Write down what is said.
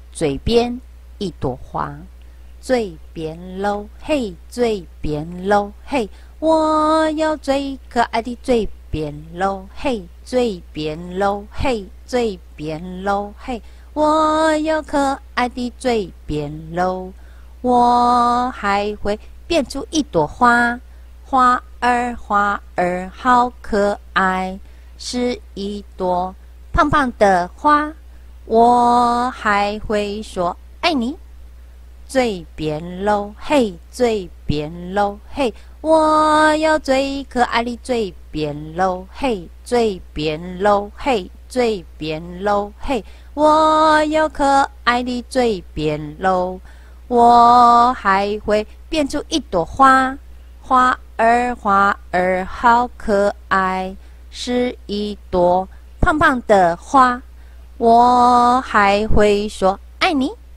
嘴边一朵花，嘴边喽嘿，嘴边喽嘿，我有最可爱的嘴边喽嘿，嘴边喽嘿，嘴边喽嘿，我有可爱的嘴边喽，我还会变出一朵花，花儿花儿好可爱，是一朵胖胖的花，我还会说爱你。嘴边喽嘿，嘴边喽嘿，我有最可爱的嘴边喽嘿，嘴边喽嘿，嘴边喽嘿，我有可爱的嘴边喽，我还会变出一朵花，花儿花儿好可爱，是一朵胖胖的花，我还会说爱你。